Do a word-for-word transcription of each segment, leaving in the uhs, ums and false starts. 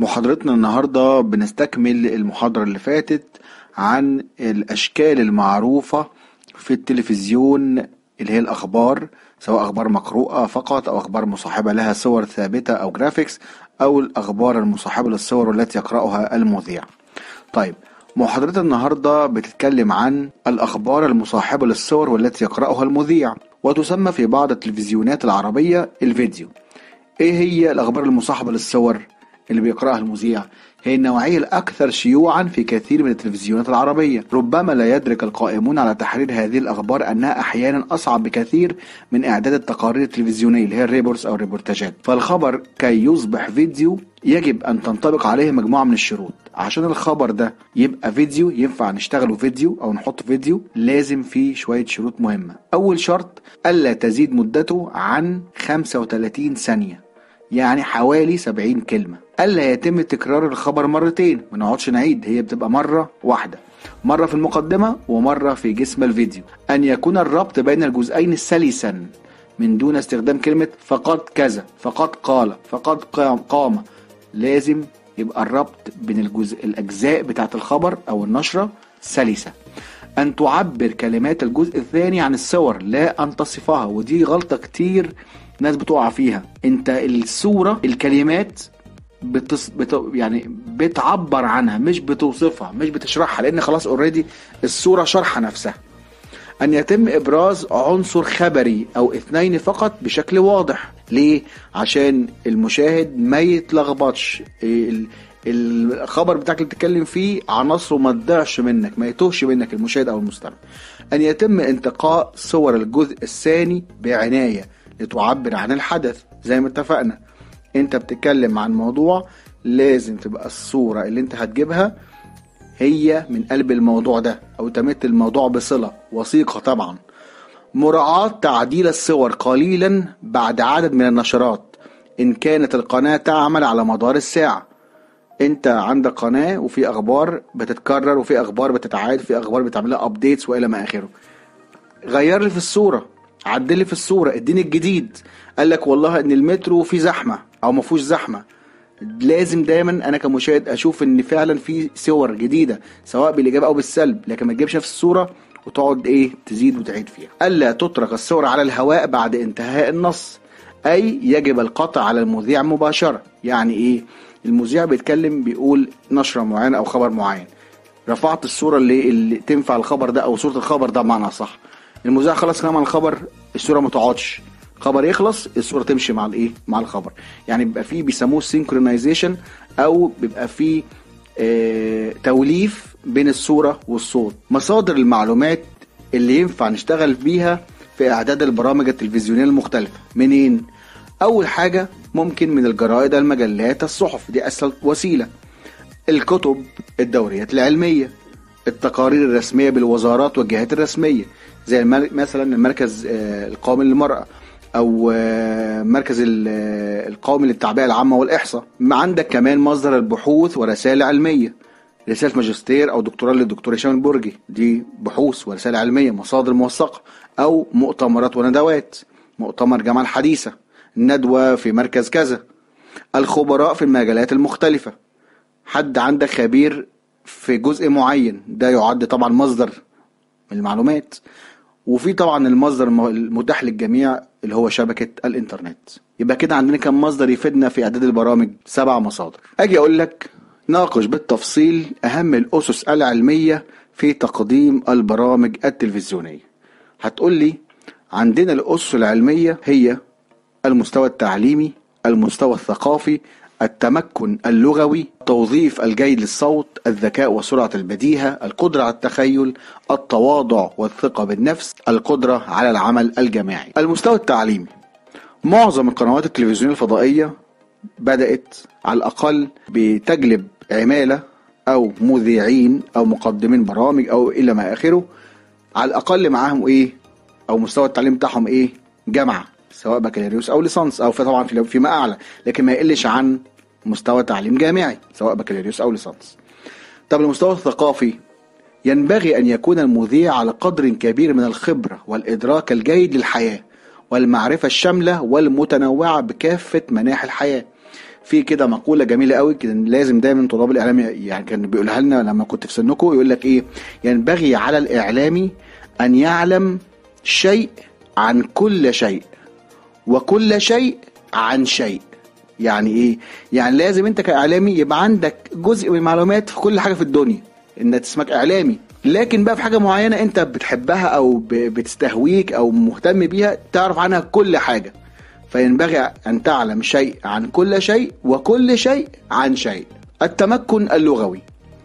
محاضرتنا النهاردة بنستكمل المحاضرة اللي فاتت عن الأشكال المعروفة في التلفزيون اللي هي الأخبار، سواء أخبار مقروءة فقط أو أخبار مصاحبة لها صور ثابتة أو جرافيكس، أو الأخبار المصاحبة للصور والتي يقرأها المذيع. طيب، محاضرتنا النهاردة بتتكلم عن الأخبار المصاحبة للصور والتي يقرأها المذيع، وتسمى في بعض التلفزيونات العربية الفيديو. إيه هي الأخبار المصاحبة للصور اللي بيقرأها المذيع؟ هي النوعية الأكثر شيوعا في كثير من التلفزيونات العربية. ربما لا يدرك القائمون على تحرير هذه الأخبار أنها أحيانا أصعب بكثير من إعداد التقارير التلفزيونية اللي هي الريبورتس أو الريبورتاجات. فالخبر كي يصبح فيديو يجب أن تنطبق عليه مجموعة من الشروط. عشان الخبر ده يبقى فيديو، ينفع نشتغله فيديو أو نحط فيديو، لازم فيه شوية شروط مهمة. أول شرط ألا تزيد مدته عن خمسة وثلاثين ثانية، يعني حوالي سبعين كلمة. ألا يتم تكرار الخبر مرتين، ما نقعدش نعيد، هي بتبقى مرة واحدة، مرة في المقدمة ومرة في جسم الفيديو. أن يكون الربط بين الجزئين سلسا من دون استخدام كلمة فقد كذا، فقد قال، فقد قام. لازم يبقى الربط بين الجزء الأجزاء بتاعة الخبر أو النشرة سلسة. أن تعبر كلمات الجزء الثاني عن الصور، لا أن تصفها، ودي غلطة كتير ناس بتقع فيها. انت الصورة الكلمات بتص... بت... يعني بتعبر عنها، مش بتوصفها، مش بتشرحها، لان خلاص اوريدي الصورة شرحة نفسها. ان يتم ابراز عنصر خبري او اثنين فقط بشكل واضح. ليه؟ عشان المشاهد ما يتلخبطش، ال... الخبر بتاعك اللي بتتكلم فيه عناصره ما تضيعش منك، ما يتوهش منك المشاهد او المستمع. ان يتم انتقاء صور الجزء الثاني بعناية لتعبر عن الحدث. زي ما اتفقنا، انت بتتكلم عن موضوع، لازم تبقى الصورة اللي انت هتجيبها هي من قلب الموضوع ده، او تمت الموضوع بصلة وثيقة. طبعا مراعاة تعديل الصور قليلا بعد عدد من النشرات ان كانت القناة تعمل على مدار الساعة. انت عندك قناة وفي اخبار بتتكرر وفي اخبار بتتعاد وفي اخبار بتعملها ابديتس والى ما اخره. غير لي في الصورة، عدل لي في الصورة، اديني الجديد. قال لك والله ان المترو فيه زحمة او ما فيهوش زحمة. لازم دايما انا كمشاهد اشوف ان فعلا في صور جديدة سواء بالايجاب او بالسلب، لكن ما تجيبش نفس الصورة وتقعد ايه تزيد وتعيد فيها. الا تترك الصورة على الهواء بعد انتهاء النص، اي يجب القطع على المذيع مباشرة. يعني ايه؟ المذيع بيتكلم بيقول نشرة معينة او خبر معين، رفعت الصورة اللي, اللي تنفع الخبر ده او صورة الخبر ده بمعنى صح. المذيع خلص كلام عن الخبر، الصورة ما تقعدش، خبر يخلص الصورة تمشي مع الايه مع الخبر. يعني بيبقى فيه بيسموه سينكرونايزيشن، او بيبقى فيه اه توليف بين الصورة والصوت. مصادر المعلومات اللي ينفع نشتغل بيها في اعداد البرامج التلفزيونية المختلفة منين؟ اول حاجة ممكن من الجرائد، المجلات، الصحف، دي اسهل وسيلة. الكتب، الدوريات العلمية، التقارير الرسمية بالوزارات والجهات الرسمية، زي مثلا المركز القومي للمرأة او مركز القومي للتعبئة العامة والإحصاء. عندك كمان مصدر البحوث ورسائل علمية، رسالة ماجستير او دكتوراه للدكتور هشام البرجي، دي بحوث ورسائل علمية، مصادر موثقة. او مؤتمرات وندوات، مؤتمر جامعة الحديثة، ندوة في مركز كذا. الخبراء في المجالات المختلفة، حد عندك خبير في جزء معين، ده يعد طبعا مصدر من المعلومات. وفي طبعا المصدر المتاح للجميع اللي هو شبكة الانترنت. يبقى كده عندنا كم مصدر يفيدنا في اعداد البرامج؟ سبع مصادر. اجي اقول لك ناقش بالتفصيل اهم الاسس العلمية في تقديم البرامج التلفزيونية. هتقول لي عندنا الاسس العلمية هي المستوى التعليمي، المستوى الثقافي، التمكن اللغوي، التوظيف الجيد للصوت، الذكاء وسرعة البديهة، القدرة على التخيل، التواضع والثقة بالنفس، القدرة على العمل الجماعي. المستوى التعليمي، معظم القنوات التلفزيونية الفضائية بدأت على الأقل بتجلب عمالة أو مذيعين أو مقدمين برامج أو إلى ما آخره، على الأقل معاهم إيه أو مستوى التعليم بتاعهم إيه؟ جامعة، سواء بكالوريوس او ليسانس او في طبعا في فيما اعلى، لكن ما يقلش عن مستوى تعليم جامعي سواء بكالوريوس او ليسانس. طب المستوى الثقافي، ينبغي ان يكون المذيع على قدر كبير من الخبرة والادراك الجيد للحياة والمعرفة الشاملة والمتنوعة بكافة مناحي الحياة، في كده مقولة جميلة قوي كده لازم دايما طلاب الإعلام يعني كان بيقولها لنا لما كنت في سنكم، يقول لك إيه؟ ينبغي على الإعلامي أن يعلم شيء عن كل شيء وكل شيء عن شيء. يعني إيه؟ يعني لازم أنت كإعلامي يبقى عندك جزء من المعلومات في كل حاجة في الدنيا، إن اسمك إعلامي، لكن بقى في حاجة معينة أنت بتحبها أو بتستهويك أو مهتم بيها تعرف عنها كل حاجة. فينبغي أن تعلم شيء عن كل شيء وكل شيء عن شيء. التمكن اللغوي: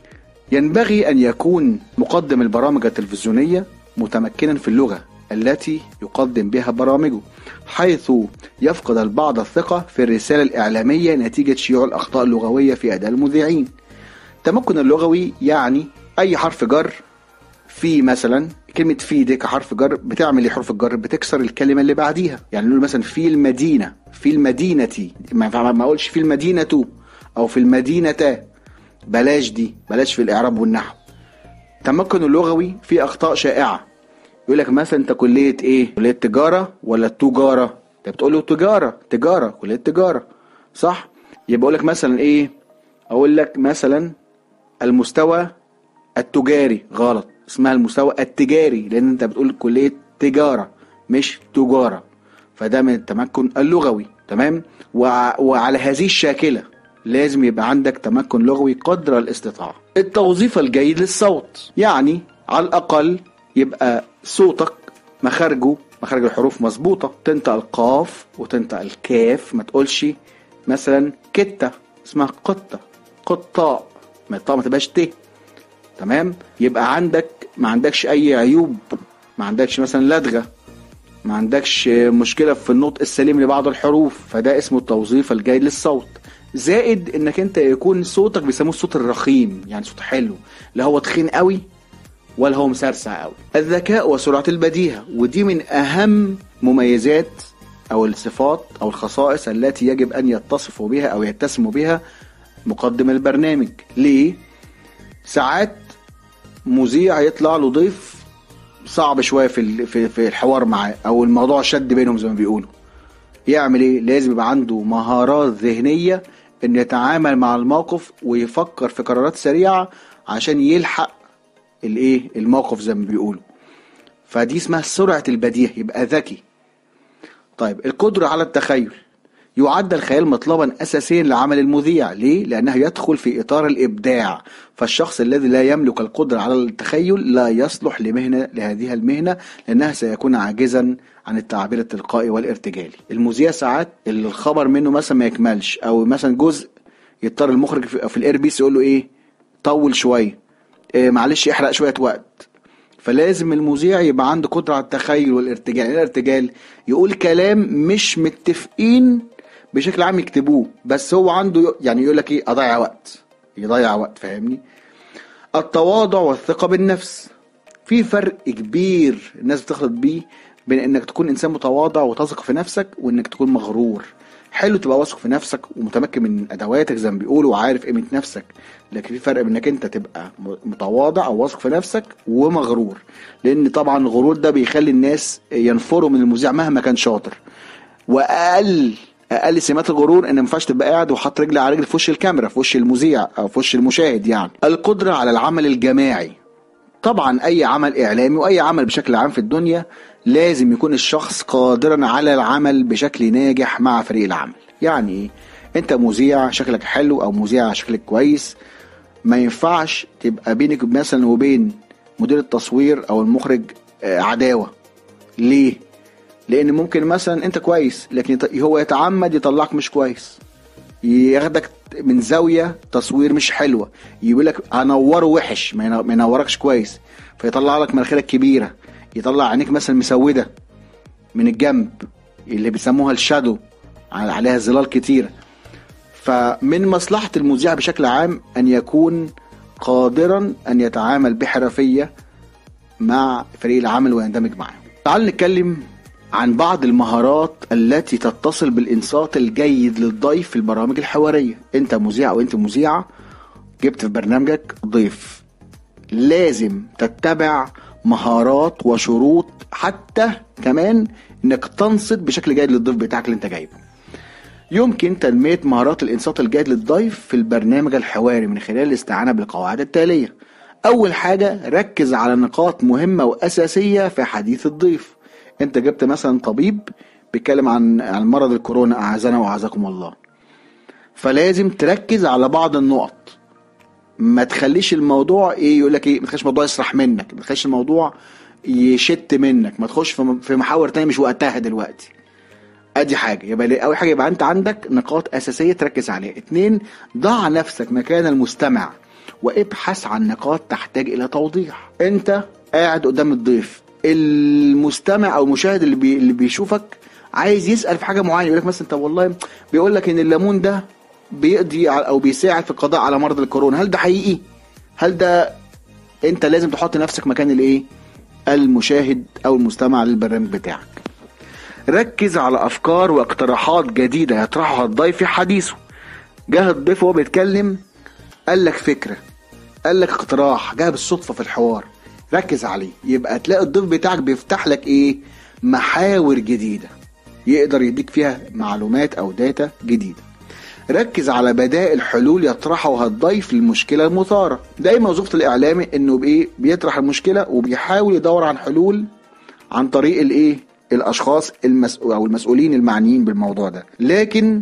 ينبغي أن يكون مقدم البرامج التلفزيونية متمكنا في اللغة التي يقدم بها برامجه، حيث يفقد البعض الثقة في الرسالة الإعلامية نتيجة شيوع الأخطاء اللغوية في أداء المذيعين. التمكن اللغوي يعني أي حرف جر في، مثلا كلمة في دي كحرف جر بتعمل ايه؟ حرف الجر بتكسر الكلمة اللي بعديها. يعني نقول مثلا في المدينة، في المدينة، ما ما اقولش في المدينة او في المدينة، بلاش دي، بلاش في الاعراب والنحو. التمكن اللغوي في اخطاء شائعة، يقول لك مثلا انت كلية ايه؟ كلية تجارة ولا تجارة؟ انت بتقول له تجارة، تجارة، كلية تجارة، صح؟ يبقى اقول لك مثلا ايه؟ اقول لك مثلا المستوى التجاري، غلط، اسمها المستوى التجاري، لان انت بتقول كلية تجارة مش تجارة. فده من التمكن اللغوي، تمام؟ وعلى هذه الشاكلة لازم يبقى عندك تمكن لغوي قدر الاستطاعة. التوظيف الجيد للصوت، يعني على الاقل يبقى صوتك مخارجه، مخارج الحروف مظبوطة، تنطق القاف وتنطق الكاف، ما تقولش مثلا كتة، اسمها قطة، قطاء، ما الطاء ما تبقاش ت، تمام؟ يبقى عندك ما عندكش اي عيوب، ما عندكش مثلا لدغة، ما عندكش مشكلة في النطق السليم لبعض الحروف، فده اسمه التوظيف الجيد للصوت. زائد انك انت يكون صوتك بيسموه الصوت الرخيم، يعني صوت حلو، لا هو تخين قوي ولا هو مسرسع قوي. الذكاء وسرعة البديهة، ودي من اهم مميزات او الصفات او الخصائص التي يجب ان يتصف بها او يتسم بها مقدم البرنامج. ليه؟ ساعات مذيع يطلع له ضيف صعب شويه في في في الحوار معاه، او الموضوع شد بينهم زي ما بيقولوا، يعمل ايه؟ لازم يبقى عنده مهارات ذهنيه ان يتعامل مع الموقف ويفكر في قرارات سريعه عشان يلحق الايه الموقف زي ما بيقولوا. فدي اسمها سرعه البديهه، يبقى ذكي. طيب القدره على التخيل، يعد الخيال مطلبا اساسيا لعمل المذيع. ليه؟ لانه يدخل في اطار الابداع، فالشخص الذي لا يملك القدره على التخيل لا يصلح لمهنه لهذه المهنه، لانها سيكون عاجزا عن التعبير التلقائي والارتجالي. المذيع ساعات الخبر منه مثلا ما يكملش، او مثلا جزء يضطر المخرج في الاير بيس يقول له ايه؟ طول شويه، إيه معلش احرق شويه وقت. فلازم المذيع يبقى عنده قدره على التخيل والارتجال. الارتجال يقول كلام مش متفقين بشكل عام يكتبوه، بس هو عنده يعني يقول لك ايه؟ اضيع وقت، يضيع وقت، فاهمني؟ التواضع والثقة بالنفس، في فرق كبير الناس بتخلط بيه بين انك تكون انسان متواضع وتثق في نفسك وانك تكون مغرور. حلو تبقى واثق في نفسك ومتمكن من ادواتك زي ما بيقولوا وعارف قيمة نفسك، لكن في فرق بين انك انت تبقى متواضع او واثق في نفسك ومغرور، لان طبعا الغرور ده بيخلي الناس ينفروا من المذيع مهما كان شاطر. واقل اقل سمات الغرور ان ما ينفعش تبقى قاعد وحاطط رجل على رجل في وش الكاميرا، في وش المذيع او في وش المشاهد. يعني القدره على العمل الجماعي، طبعا اي عمل اعلامي واي عمل بشكل عام في الدنيا لازم يكون الشخص قادرا على العمل بشكل ناجح مع فريق العمل. يعني ايه؟ انت مذيع شكلك حلو او مذيع شكلك كويس، ما ينفعش تبقى بينك مثلا وبين مدير التصوير او المخرج عداوه. ليه؟ لان ممكن مثلا انت كويس لكن هو يتعمد يطلعك مش كويس، ياخدك من زاويه تصوير مش حلوه، يقول لك هنوره وحش، ما ينوركش كويس، فيطلع لك مناخيرك كبيره، يطلع عينيك مثلا مسوده من الجنب اللي بيسموها الشادو، عليها ظلال كتير. فمن مصلحه المذيع بشكل عام ان يكون قادرا ان يتعامل بحرفيه مع فريق العمل ويندمج معه. تعال نتكلم عن بعض المهارات التي تتصل بالإنصات الجيد للضيف في البرامج الحوارية. انت مذيع او انت مذيعة جبت في برنامجك ضيف، لازم تتبع مهارات وشروط حتى كمان انك تنصت بشكل جيد للضيف بتاعك اللي انت جايبه. يمكن تنمية مهارات الإنصات الجيد للضيف في البرنامج الحواري من خلال الاستعانة بالقواعد التالية. أول حاجة، ركز على نقاط مهمة وأساسية في حديث الضيف. أنت جبت مثلا طبيب بيتكلم عن عن مرض الكورونا، أعزنا وأعزكم الله، فلازم تركز على بعض النقط. ما تخليش الموضوع ايه يقول لك ايه، ما تخليش الموضوع يسرح منك، ما تخليش الموضوع يشت منك، ما تخش في محاور تاني مش وقتها دلوقتي. ادي حاجه. يبقى اول حاجه يبقى انت عندك نقاط اساسيه تركز عليها. اتنين، ضع نفسك مكان المستمع وابحث عن نقاط تحتاج الى توضيح. انت قاعد قدام الضيف، المستمع او المشاهد اللي, بي اللي بيشوفك عايز يسال في حاجه معينه، يقول لك مثلا طب والله بيقول لك ان الليمون ده بيقضي او بيساعد في القضاء على مرض الكورونا، هل ده حقيقي؟ هل ده؟ انت لازم تحط نفسك مكان الايه، المشاهد او المستمع للبرنامج بتاعك. ركز على افكار واقتراحات جديده يطرحها الضيف في حديثه. جه الضيف وهو بيتكلم قال لك فكره، قال لك اقتراح، جه بالصدفه في الحوار، ركز عليه. يبقى تلاقي الضيف بتاعك بيفتح لك ايه، محاور جديده يقدر يديك فيها معلومات او داتا جديده. ركز على بدائل حلول يطرحها الضيف للمشكله المثاره. دايما وظيفه الاعلامي انه بايه، بيطرح المشكله وبيحاول يدور عن حلول عن طريق الايه، الاشخاص المسؤول او المسؤولين المعنيين بالموضوع ده. لكن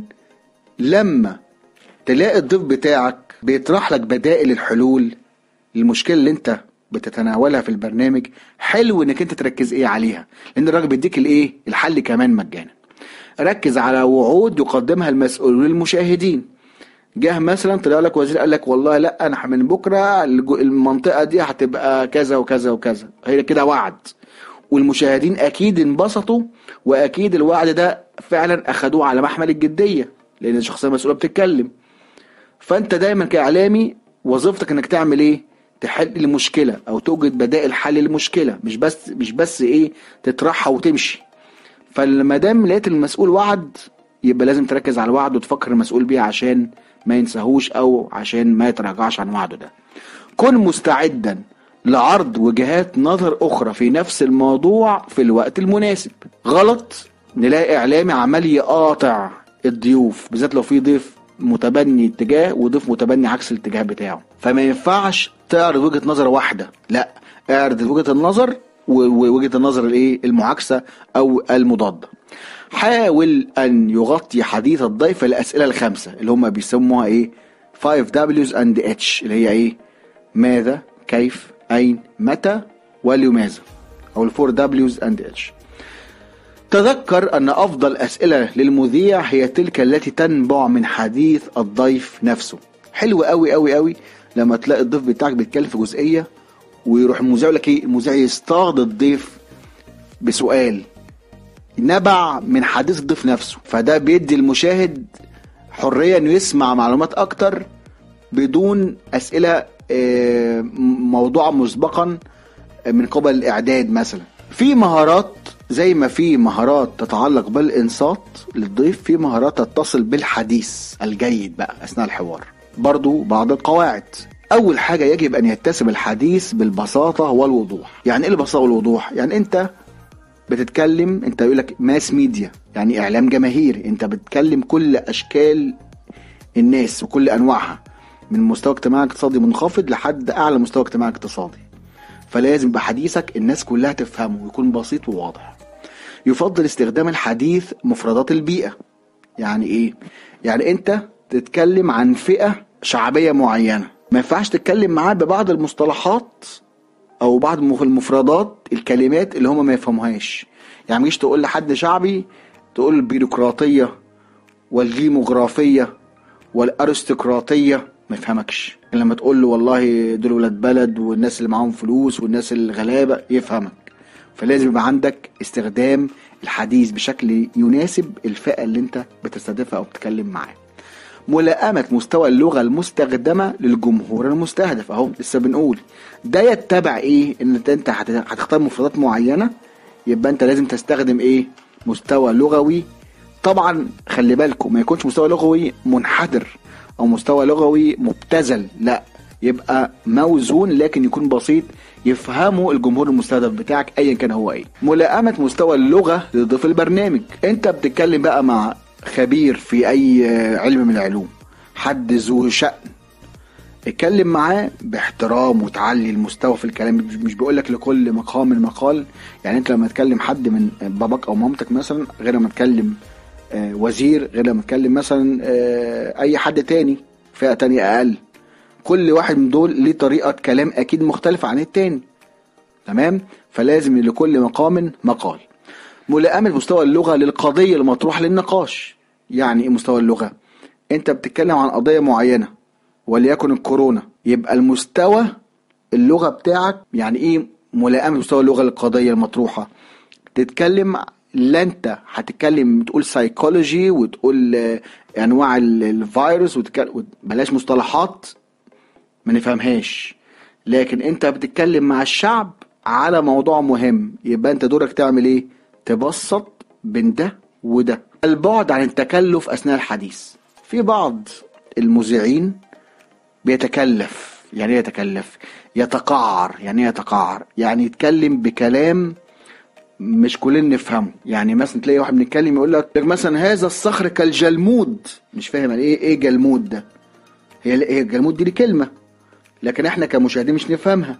لما تلاقي الضيف بتاعك بيطرح لك بدائل الحلول للمشكله اللي انت بتتناولها في البرنامج، حلو انك انت تركز ايه عليها، لان الراجل بيديك الايه، الحل كمان مجانا. ركز على وعود يقدمها المسؤولين للمشاهدين. جه مثلا طلع لك وزير قال لك والله لا انا من بكره المنطقه دي هتبقى كذا وكذا وكذا، هي كده وعد، والمشاهدين اكيد انبسطوا، واكيد الوعد ده فعلا اخدوه على محمل الجديه لان الشخصيه المسؤوله بتتكلم. فانت دايما كاعلامي وظيفتك انك تعمل ايه، تحل المشكله او توجد بدائل حل المشكله، مش بس مش بس ايه تطرحها وتمشي. فلما دام لقيت المسؤول وعد، يبقى لازم تركز على الوعد وتفكر المسؤول بيه عشان ما ينساهوش او عشان ما يتراجعش عن وعده ده. كن مستعدا لعرض وجهات نظر اخرى في نفس الموضوع في الوقت المناسب. غلط نلاقي اعلامي عمال يقاطع الضيوف، بالذات لو في ضيف متبني اتجاه وضيف متبني عكس الاتجاه بتاعه. فما ينفعش تعرض وجهة نظر واحدة، لا، اعرض وجهة النظر ووجهة النظر الايه، المعاكسة او المضادة. حاول ان يغطي حديث الضيف الاسئلة الخمسة اللي هم بيسموها ايه، five W's and H، اللي هي ايه، ماذا، كيف، اين، متى، ولماذا، او الفور W's and H. تذكر ان افضل اسئلة للمذيع هي تلك التي تنبع من حديث الضيف نفسه. حلو قوي قوي قوي لما تلاقي الضيف بتاعك بيتكلم في جزئية ويروح المذيع لك ايه، المذيع يصطاد الضيف بسؤال نبع من حديث الضيف نفسه، فده بيدي المشاهد حرية انه يسمع معلومات اكتر بدون اسئلة موضوع مسبقا من قبل الاعداد. مثلا في مهارات زي ما في مهارات تتعلق بالانصات للضيف، في مهارات تتصل بالحديث الجيد بقى اثناء الحوار. برضو بعض القواعد. اول حاجة يجب ان يتسم الحديث بالبساطة والوضوح. يعني ايه البساطة والوضوح؟ يعني انت بتتكلم، انت يقول لك ماس ميديا يعني اعلام جماهيري، انت بتتكلم كل اشكال الناس وكل انواعها، من مستوى اجتماعي اقتصادي منخفض لحد اعلى مستوى اجتماعي اقتصادي. فلازم بحديثك الناس كلها تفهمه ويكون بسيط وواضح. يفضل استخدام الحديث مفردات البيئة. يعني ايه؟ يعني انت تتكلم عن فئة شعبية معينة، ما ينفعش تتكلم معاه ببعض المصطلحات او بعض المفردات، الكلمات اللي هم ما يفهموهاش. يعني مش تقول لحد شعبي تقول البيروقراطية والجيموغرافية والارستقراطية، ما يفهمكش. لما تقول له والله دول ولاد بلد والناس اللي معاهم فلوس والناس الغلابة يفهمك. فلازم يبقى عندك استخدام الحديث بشكل يناسب الفئة اللي انت بتستهدفها او بتتكلم معاه. ملائمة مستوى اللغة المستخدمة للجمهور المستهدف. اهو لسه بنقول ده يتبع ايه، ان انت هتختار مفردات معينة، يبقى انت لازم تستخدم ايه، مستوى لغوي. طبعا خلي بالكم ما يكونش مستوى لغوي منحدر او مستوى لغوي مبتذل، لا، يبقى موزون لكن يكون بسيط يفهمه الجمهور المستهدف بتاعك ايا كان هو ايه. ملائمة مستوى اللغة لضيف البرنامج. انت بتتكلم بقى مع خبير في اي علم من العلوم، حد ذو شأن، اتكلم معاه باحترام وتعلي المستوى في الكلام. مش بيقولك لكل مقام مقال. يعني انت لما تكلم حد من باباك او مامتك مثلا غير لما تكلم وزير، غير لما تكلم مثلا اي حد تاني فئة تانية اقل. كل واحد من دول ليه طريقة كلام اكيد مختلفة عن التاني، تمام؟ فلازم لكل مقام مقال. ملائمة مستوى اللغة للقضية المطروحة للنقاش. يعني ايه مستوى اللغة؟ انت بتتكلم عن قضية معينة وليكن الكورونا، يبقى المستوى اللغة بتاعك يعني ايه ملائمة مستوى اللغة للقضية المطروحة. تتكلم، لا انت هتتكلم تقول سايكولوجي وتقول انواع الفيروس وتكلم، بلاش مصطلحات ما نفهمهاش، لكن انت بتتكلم مع الشعب على موضوع مهم. يبقى انت دورك تعمل ايه؟ تبسط بين ده وده. البعد عن التكلف اثناء الحديث. في بعض المذيعين بيتكلف. يعني ايه يتكلف؟ يتقعر. يعني ايه يتقعر؟ يعني يتكلم بكلام مش كلنا نفهمه. يعني مثلا تلاقي واحد بنتكلم يقول لك مثلا هذا الصخر كالجلمود، مش فاهم ايه ايه جلمود ده. هي هي الجلمود دي كلمه، لكن احنا كمشاهدين مش نفهمها.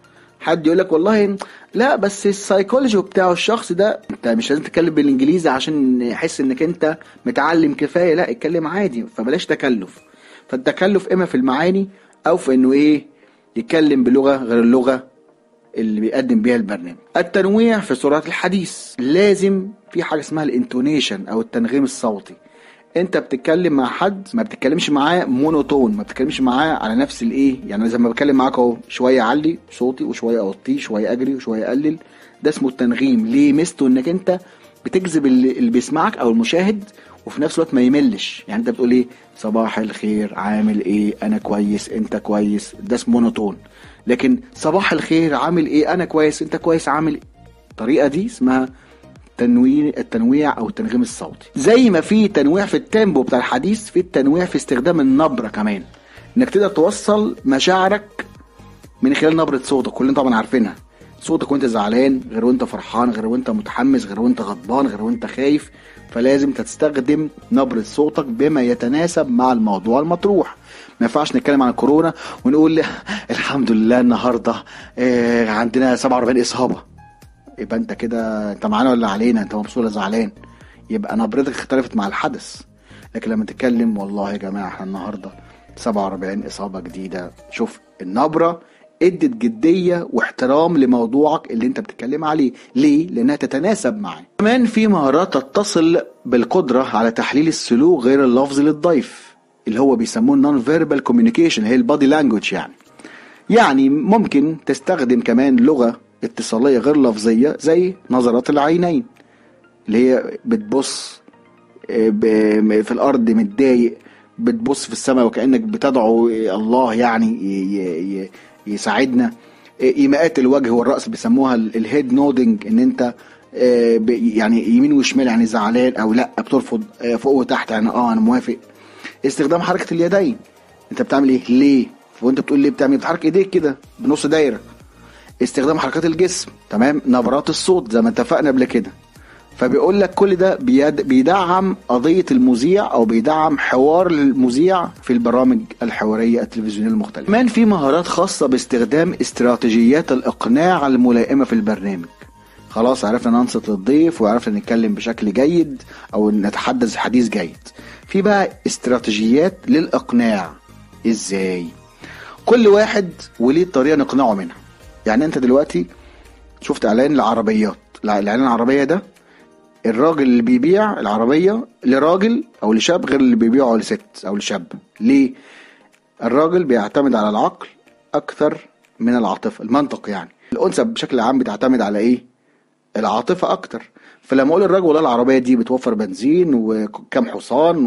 حد يقول لك والله لا بس السايكولوجي بتاع الشخص ده، انت مش لازم تتكلم بالانجليزي عشان يحس انك انت متعلم كفايه، لا اتكلم عادي. فبلاش تكلف. فالتكلف اما في المعاني او في انه ايه يتكلم بلغه غير اللغه اللي بيقدم بيها البرنامج. التنويع في سرعه الحديث. لازم في حاجه اسمها الانتونيشن او التنغيم الصوتي. انت بتتكلم مع حد ما بتتكلمش معاه مونوتون، ما بتتكلمش معاه على نفس الايه. يعني زي ما بتكلم معاك اهو، شويه اعلي صوتي وشويه اوطيه، شويه اجري وشويه اقلل. ده اسمه التنغيم. ليه؟ ميزته انك انت بتجذب اللي بيسمعك او المشاهد وفي نفس الوقت ما يملش. يعني انت بتقول ايه؟ صباح الخير، عامل ايه، انا كويس، انت كويس. ده اسمه مونوتون. لكن صباح الخير، عامل ايه، انا كويس، انت كويس، عامل ايه. الطريقه دي اسمها تنويع التنويع او التنغيم الصوتي. زي ما في تنويع في التيمبو بتاع الحديث، في التنويع في استخدام النبره كمان، انك تقدر توصل مشاعرك من خلال نبره صوتك. كلنا طبعا عارفينها. صوتك وانت زعلان غير وانت فرحان، غير وانت متحمس، غير وانت غضبان، غير وانت خايف. فلازم تستخدم نبره صوتك بما يتناسب مع الموضوع المطروح. ما ينفعش نتكلم عن الكورونا ونقول الحمد لله النهارده اه عندنا سبعة وأربعين اصابه. يبقى انت كده انت معانا ولا علينا؟ انت مبسوط ولا زعلان؟ يبقى نبرتك اختلفت مع الحدث. لكن لما تتكلم والله يا جماعه احنا النهارده سبعة وأربعين اصابه جديده، شوف النبره ادت جديه واحترام لموضوعك اللي انت بتتكلم عليه. ليه؟ لانها تتناسب معاه. كمان في مهارات تتصل بالقدره على تحليل السلوك غير اللفظي للضيف، اللي هو بيسموه النون فيربال كوميونيكيشن، هي البادي لانجوج. يعني يعني ممكن تستخدم كمان لغه اتصالية غير لفظية زي نظرات العينين، اللي هي بتبص في الأرض متضايق، بتبص في السماء وكأنك بتدعو الله يعني يساعدنا. إيماءات الوجه والرأس بيسموها الهيد نودنج، إن أنت يعني يمين وشمال يعني زعلان أو لأ، بترفض فوق وتحت يعني آه أنا موافق. استخدام حركة اليدين. أنت بتعمل إيه؟ ليه؟ وأنت بتقول ليه بتعمل؟ بتحرك إيديك كده بنص دايرة. استخدام حركات الجسم، تمام. نبرات الصوت زي ما اتفقنا قبل كده. فبيقول لك كل ده بيدعم قضية المذيع او بيدعم حوار المذيع في البرامج الحوارية التلفزيونية المختلفة. كمان في مهارات خاصة باستخدام استراتيجيات الاقناع الملائمة في البرنامج. خلاص عرفنا ننصت للضيف وعرفنا نتكلم بشكل جيد او نتحدث حديث جيد. في بقى استراتيجيات للاقناع. ازاي؟ كل واحد وليه طريقة نقنعه منها. يعني انت دلوقتي شفت اعلان العربيات، الاعلان العربية ده الراجل اللي بيبيع العربية لراجل او لشاب غير اللي بيبيعه لست او لشاب. ليه؟ الراجل بيعتمد على العقل اكثر من العاطفة. المنطق يعني الانثى بشكل عام بتعتمد على ايه؟ العاطفة اكتر. فلما اقول الراجل والله العربية دي بتوفر بنزين وكم حصان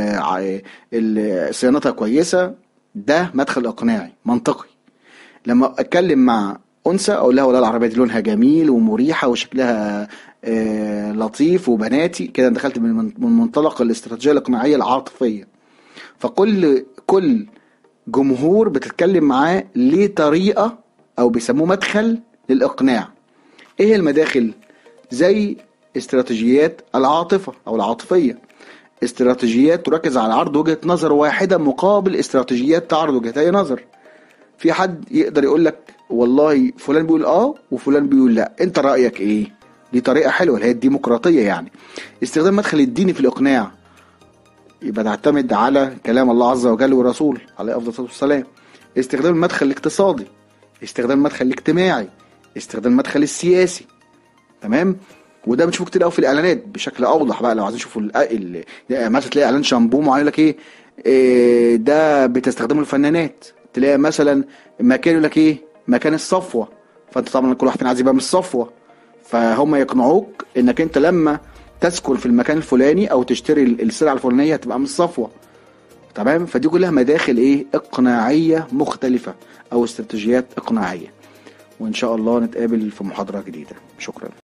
وصيانتها كويسة، ده مدخل اقناعي منطقي. لما اتكلم مع انثى اقول لها والله العربيه دي لونها جميل ومريحه وشكلها آه لطيف وبناتي، كده دخلت من منطلق الاستراتيجيه الاقناعيه العاطفيه. فكل كل جمهور بتتكلم معاه ليه طريقه او بيسموه مدخل للاقناع. ايه المداخل؟ زي استراتيجيات العاطفه او العاطفيه. استراتيجيات تركز على عرض وجهة نظر واحدة مقابل استراتيجيات تعرض وجهتي نظر. في حد يقدر يقول لك والله فلان بيقول اه وفلان بيقول لا، انت رأيك ايه؟ دي طريقة حلوة اللي هي الديمقراطية يعني. استخدام مدخل الديني في الإقناع، يبقى تعتمد على كلام الله عز وجل ورسوله عليه أفضل الصلاة والسلام. استخدام المدخل الاقتصادي، استخدام المدخل الاجتماعي، استخدام المدخل السياسي. تمام. وده بنشوفه كتير قوي في الاعلانات بشكل اوضح بقى. لو عايزين نشوفوا ال- ال- مثلا تلاقي اعلان شامبو معين يقول لك ايه، إيه ده بتستخدمه الفنانات. تلاقي مثلا مكان يقول لك ايه، مكان الصفوه. فانت طبعا كل واحد فينا عايز يبقى من الصفوه، فهم يقنعوك انك انت لما تسكن في المكان الفلاني او تشتري ال- السلعه الفلانيه هتبقى من الصفوه. تمام. فدي كلها مداخل ايه، اقناعيه مختلفه او استراتيجيات اقناعيه. وان شاء الله نتقابل في محاضره جديده. شكرا.